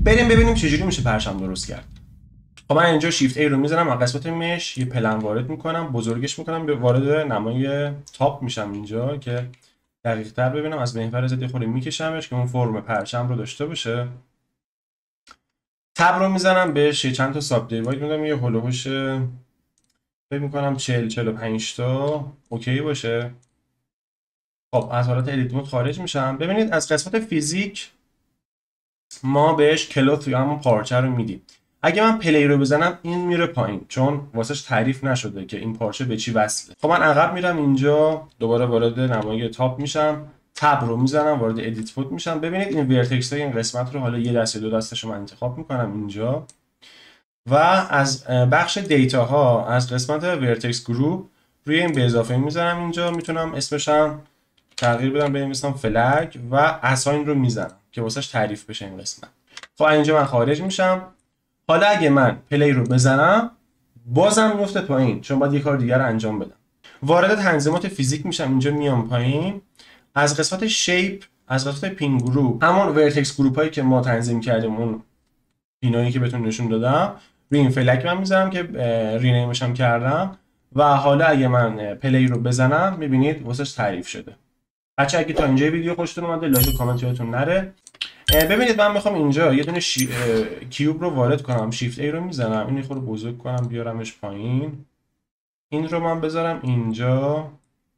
بریم ببینیم چجوری میشه پرچم درست کرد. خب من اینجا شیفت A رو میزنم، از قسمت مش یه پلن وارد میکنم، بزرگش میکنم، به وارد نمای تاپ میشم اینجا که دقیق تر ببینم. از محور زد خود میکشمش که اون فرم پرچم رو داشته باشه. تب رو میزنم بهش چند تا ساب دیوایت میدم، یه هولوهوش فکر میکنم 40-45 تا اوکی باشه. خب از حالت ادیت مود خارج میشم. ببینید از قسمت فیزیک ما بهش کلوت یا همون پارچه رو میدیم. اگه من پلی رو بزنم این میره پایین چون واسش تعریف نشده که این پارچه به چی وصله. خب من عقب میرم اینجا، دوباره وارد نمای تاپ میشم، تب رو میزنم، وارد ادیت مود میشم. ببینید این ورتکس های این قسمت رو حالا یه دست دو دستش رو من انتخاب میکنم اینجا و از بخش دیتا ها از قسمت ورتکس گروپ روی این به اضافه میذارم اینجا. میتونم اسمشم تغییر بدم، بنویسم فلگ و اساین رو میزنم که واسش تعریف بشه این قسمت. خب اینجا من خارج میشم. حالا اگه من پلی رو بزنم بازم میفته پایین چون باید یه کار دیگر رو انجام بدم. وارد تنظیمات فیزیک میشم، اینجا میام پایین، از قسمت شیپ، از قسمت پین گروپ، همون ورتکس گروپ هایی که ما تنظیم کردیم، اون پینایی که بهتون نشون دادم، روی این فلک من میذارم که رینیمش هم کردم و حالا اگه من پلی رو بزنم میبینید واسش تعریف شده. بچه اگه تا اینجا ویدیو خوشتون اومده لایک و کامنت یادتون نره. ببینید من میخوام اینجا یه دونه کیوب رو وارد کنم، شیفت A رو میزنم، این خود رو بزرگ کنم بیارمش پایین، این رو من بذارم اینجا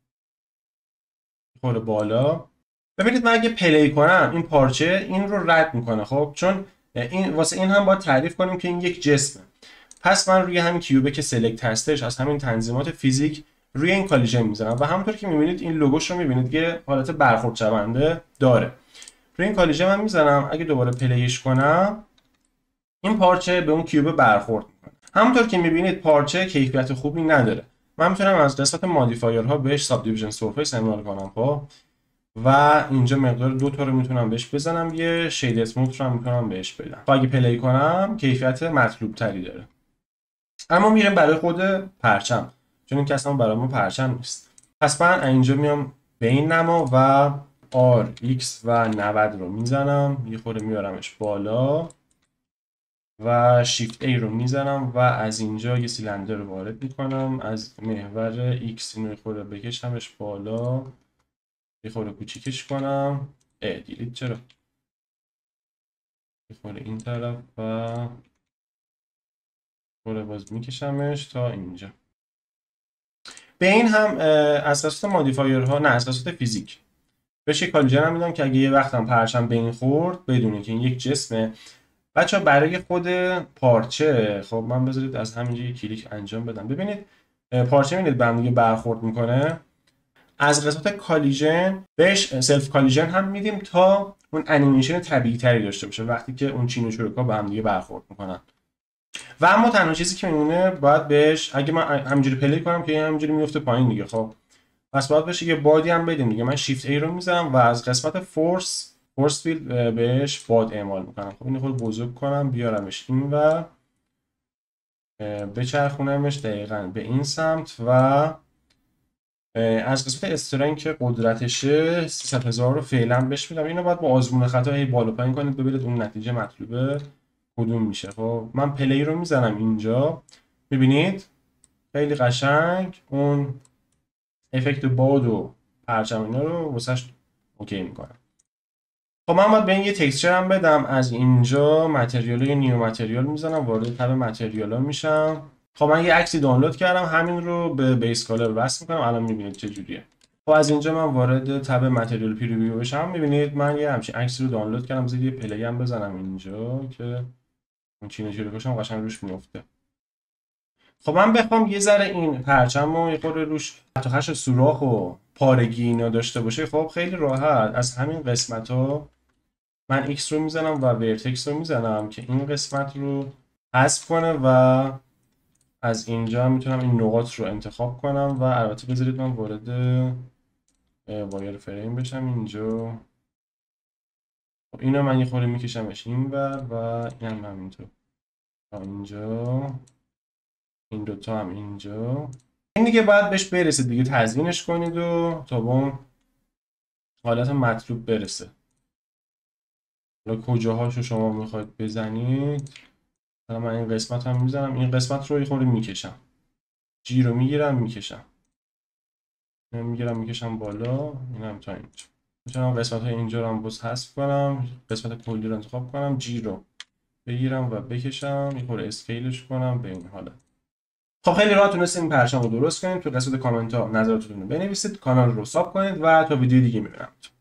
خود بالا. ببینید من اگه پلی کنم این پارچه این رو رد میکنه. خب چون این واسه این هم باید تعریف کنیم که این یک جسمه. پس من روی همین کیوبه که سلکت هستش از همین تنظیمات فیزیک روی این کالیژن میزنم و همونطور که میبینید این لوگوش رو میبینید که حالت برخورد شونده داره. روی این کالیژن من میزنم، اگه دوباره پلیش کنم این پارچه به اون کیوب برخورد میکنه. همونطور که میبینید پارچه کیفیت خوبی نداره. من میتونم از قسمت مودیفایرها بهش ساب دیویژن سرفیس استعمال کنم. خب و اینجا مقدار 2 تا رو میتونم بهش بزنم، یه شید اسموت رو هم میتونم بهش بدم. اگه پلی کنم کیفیت مطلوب تری داره. اما میرم برای خود پرچم چون این که اصلا برای ما پرچم نیست. پس من اینجا میام به این نما و RX و 90 رو میزنم، یه خورده میارمش بالا و شیفت A رو میزنم و از اینجا یه سیلندر رو وارد میکنم، از محور X اینو یه خورده بکشمش بالا، یه خورده کوچیکش کنم. دیدید چرا؟ یه خورده این طرف و خورده باز میکشمش تا اینجا. به این هم از قسمت مودیفایرها، نه از قسمت فیزیک بهش یک کالیژن هم میدم که اگه یه وقت هم پرچم به این خورد بدونه که این یک جسمه. بچه برای خود پارچه خب من بذارید از همینجا یک کلیک انجام بدم. ببینید پارچه میبینید به هم دیگه برخورد میکنه. از قسمت کالیژن بهش سلف کالیژن هم میدیم تا اون انیمیشن طبیعی تری داشته باشه وقتی که اون چین و چروکا به هم دیگه برخورد میکنن. و اما تنها چیزی که میمونه باید بهش، اگه من همینجوری پلی کنم که همینجوری میفته پایین دیگه، خب پس باید بشه یه بادی هم بدیم دیگه. من شیفت A رو میزنم و از قسمت فورس فیلد بهش باد اعمال میکنم. خب اینو خود بزرگ کنم بیارمش این و بچرخونمش دقیقاً به این سمت و از قسمت استرنگ که قدرتشه 300,000 رو فعلا بهش میدم. اینو باید با آزمون خطا هی بالا پایین کنید ببینید اون نتیجه مطلوبه کدوم میشه. خب من پلی رو میزنم اینجا، میبینید خیلی قشنگ اون افکت باد و پرچم اینا رو واسش اوکی میکنم. خب من باید به این یه تکسچر هم بدم. از اینجا متریال یا نیو متریال میزنم، وارد تب متریال ها میشم. خب من یه عکسی دانلود کردم، همین رو به بیس کالر وصل میکنم. الان میبینید چه جوریه. خب از اینجا من وارد تب متریال پریویو بشم، میبینید من یه همچین عکسی رو دانلود کردم. بذارید یه پلی هم بزنم اینجا که اون چینه چروکاشم قشنگ روش میفته. خب من بخوام یه ذره این پرچم رو یه خورده روش حتی خش سوراخ و پارگی اینا داشته باشه، خب خیلی راحت از همین قسمت ها من X رو میزنم و ورتکس رو میزنم که این قسمت رو حذف کنه و از اینجا میتونم این نقاط رو انتخاب کنم و البته بذارید من وارد وایر فریم بشم اینجا. خب اینو من یه خورده میکشمش اینور و این هم همینطور تا اینجا، این دوتا هم اینجا. این دیگه باید بهش برسه دیگه، تزیینش کنید و تا به اون حالت مطلوب برسه. حالا کجاهاشو شما میخواید بزنید. حالا من این قسمت هم میزنم، این قسمت رو یه خورده میکشم، جی رو میگیرم میکشم، اینو میگیرم میکشم بالا، اینم تا اینجا. میتونم قسمت های اینجا رو هم باز حذف کنم، قسمت کلی رو انتخاب کنم، جی رو بگیرم و بکشم، یه خورده اسکیلش کنم به این حالت. خب خیلی راحت تونستیم این پرچم رو درست کنیم. تو قسمت کامنت ها نظراتتون رو بنویسید، کانال رو ساب کنید و تا ویدیو دیگه میبینم.